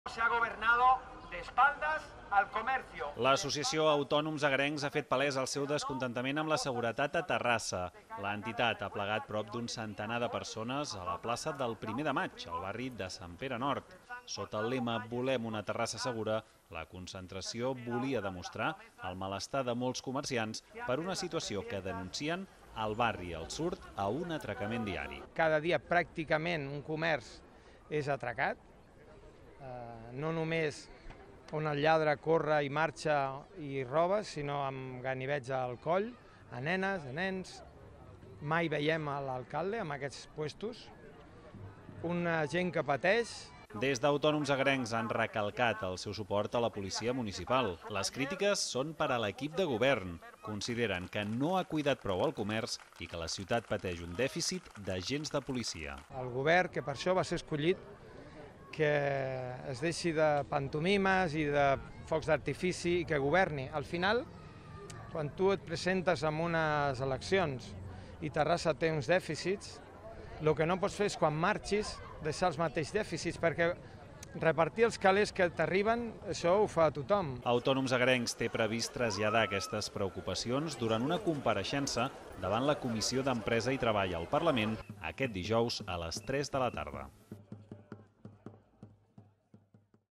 Se ha gobernado de espaldas al comercio. L'Associació Autònoms Agrencs ha fet palès el seu descontentament amb la seguretat a Terrassa. L'entitat ha plegat prop d'un centenar de persones a la plaça del 1 de maig, al barri de Sant Pere Nord. Sota el lema «Volem una Terrassa segura», la concentració volia demostrar el malestar de molts comerciants per una situació que denuncien el barri al sud a un atracament diari. Cada dia pràcticament un comerç és atracat, no només on el lladre corre i marxa i roba, sinó amb ganivets al coll, a nenes, a nens. Mai veiem l'alcalde amb aquests puestos. Una gent que pateix. Des d'Autònoms Agrencs han recalcat el seu suport a la policia municipal. Les crítiques són per a l'equip de govern. Consideren que no ha cuidat prou el comerç i que la ciutat pateix un dèficit d'agents de policia. El govern, que per això va ser escollit, que es deixi de pantomimes i de focs d'artifici i que governi. Al final, quan tu et presentes en unes eleccions i Terrassa té uns dèficits, el que no pots fer és quan marxis deixar els mateixos dèficits, perquè repartir els calés que t'arriben, això ho fa tothom. Autònoms Agrencs té previst traslladar aquestes preocupacions durant una compareixença davant la Comissió d'Empresa i Treball al Parlament aquest dijous a les 3 de la tarda.